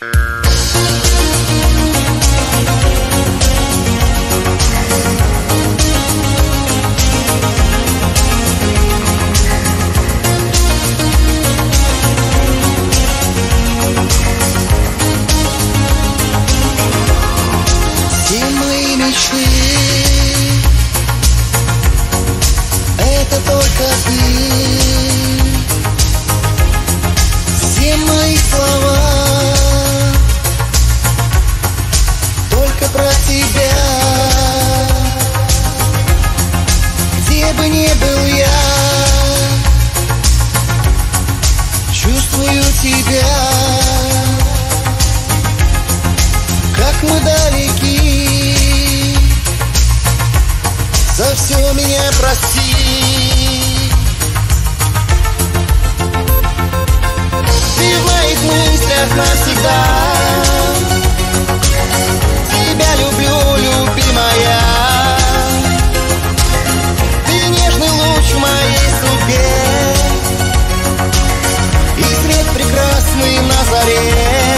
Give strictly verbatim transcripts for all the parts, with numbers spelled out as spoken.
Это только ты. Все мои слова только про тебя. Где бы ни был я, чувствую тебя. Как мы далеки, за все меня прости. Ты в моих мыслях навсегда. Тебя люблю, любимая. Ты нежный луч в моей судьбе и свет прекрасный на заре.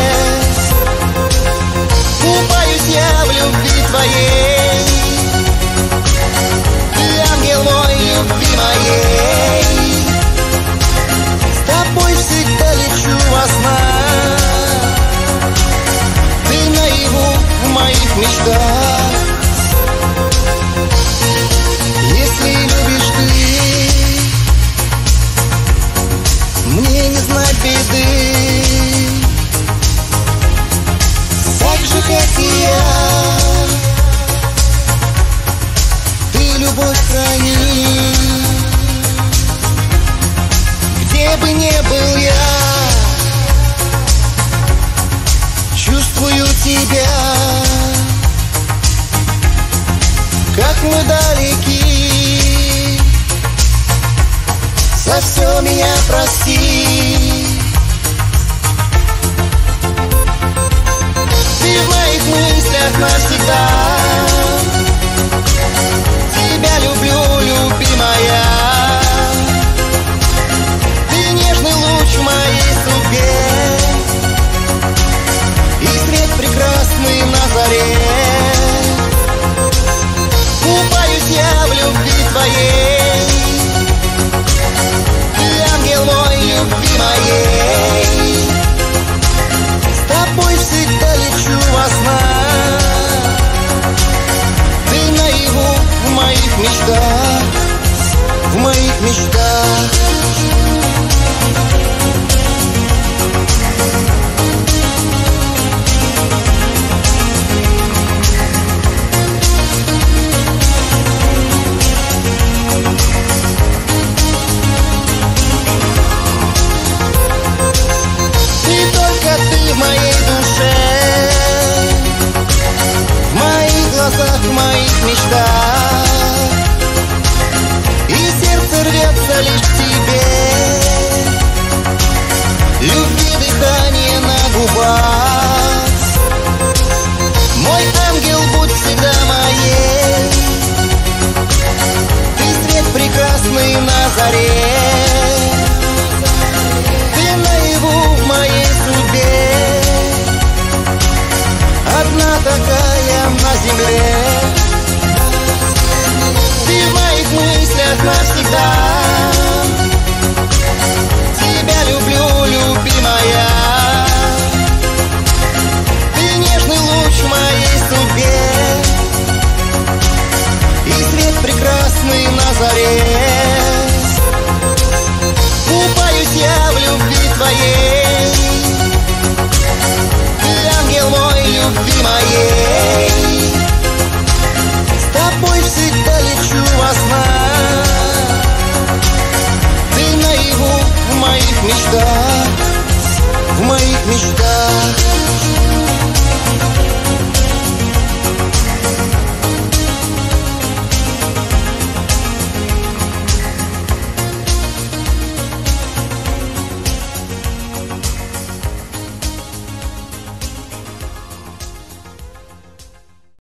Купаюсь я в любви твоей. Ангел мой, любви моей, с тобой всегда лечу во снах. Ты наяву в моих мечтах. Если любишь ты, мне не знать беды. Так же, как и я, любовь храни. Где бы ни был я, чувствую тебя. Как мы далеки, за все меня прости. Ты в моих мыслях навсегда. Тебя люблю, любимая. Ты нежный луч в моей судьбе и свет прекрасный на заре. Купаюсь я в любви твоей. Ты ангел мой, любви моей. С тобой всегда лечу во снах. Ты наяву в моих мечтах, в моих мечтах. Ты только ты в моей душе, в моих глазах, в моих мечтах. И сердце рвется лишь к тебе. Любви дыхание на губах. Мой ангел, будь всегда моей. Ты свет прекрасный на заре. Ты наяву в моей судьбе. Одна такая на земле. Ты в моих мыслях навсегда.